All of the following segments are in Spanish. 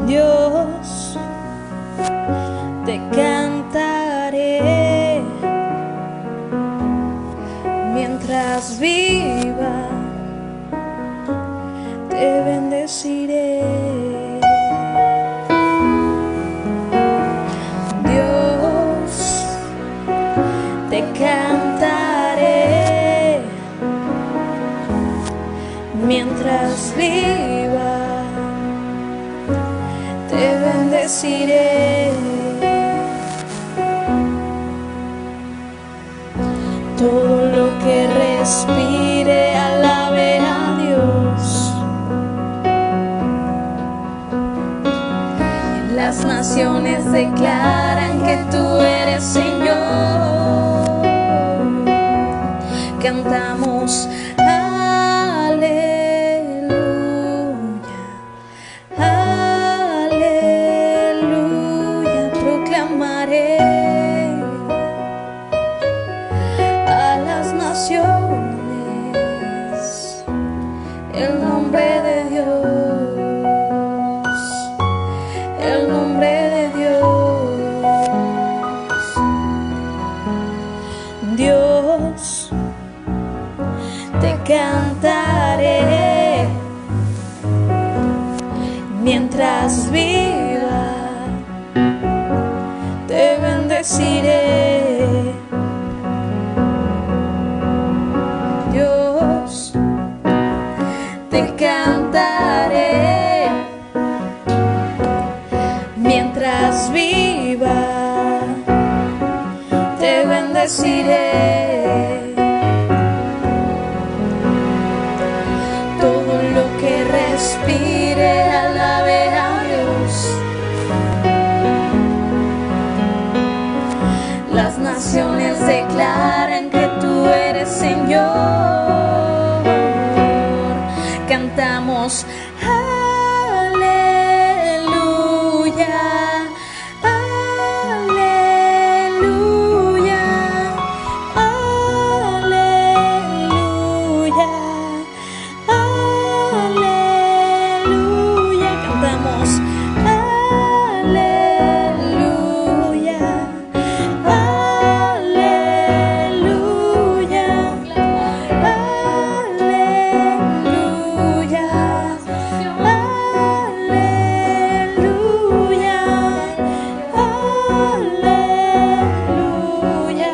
Dios, te cantaré mientras viva, te bendeciré. Dios, te cantaré mientras viva, te bendeciré. Todo lo que respire, alabe a Dios. Las naciones declaran que tú eres Señor. Cantamos aleluya, aleluya. Proclamaré a las naciones el nombre de Dios, el nombre de Dios. Dios, te cantaré mientras viva, te bendeciré. Dios, te cantaré mientras viva, te bendeciré. Todo lo que respire, alabe a Dios. Las naciones declaran que tú eres Señor. Cantamos aleluya, aleluya, aleluya, aleluya. Cantamos aleluya, aleluya, aleluya, aleluya,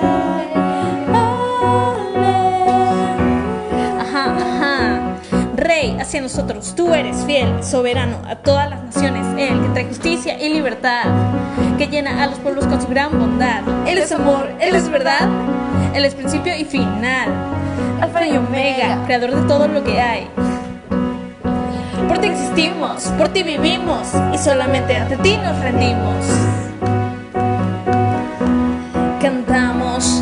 aleluya. Ajá, ajá. Rey hacia nosotros, tú eres fiel, soberano a todas las naciones, Él que trae justicia y libertad, que llena a los pueblos con su gran bondad. Él es amor, Él es verdad, Él es principio y final, Alfa y Omega, creador de todo lo que hay. Por ti existimos, por ti vivimos y solamente ante ti nos rendimos. Cantamos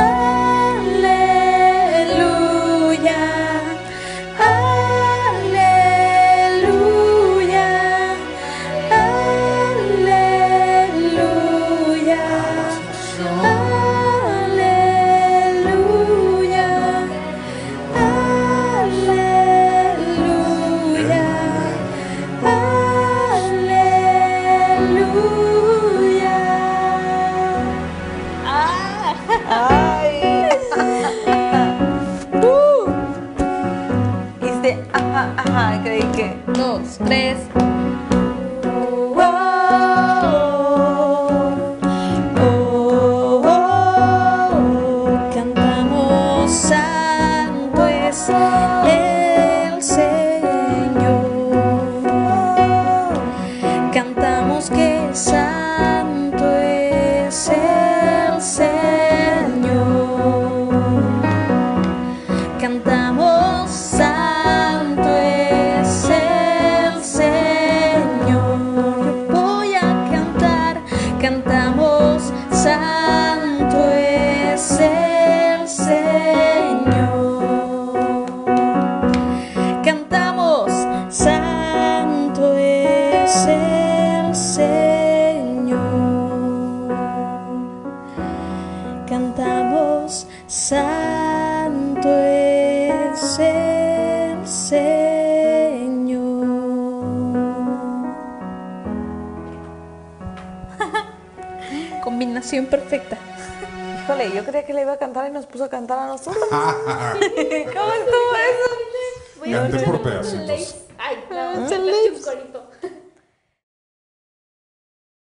aleluya, aleluya, aleluya, aleluya, aleluya, aleluya. Ay. Ajá, ajá, creí que. 2, 3. Cantamos santo es el Señor. Cantamos que santo es el Señor. Cantamos santo es el Señor. Yo voy a cantar. Cantamos santo es el Señor. Cantamos santo es el Señor. Cantamos santo es el Señor. combinación perfecta. Híjole, yo creía que le iba a cantar y nos puso a cantar a nosotros. ¿Cómo estuvo eso? Canté por pedacitos. Ay, Se le-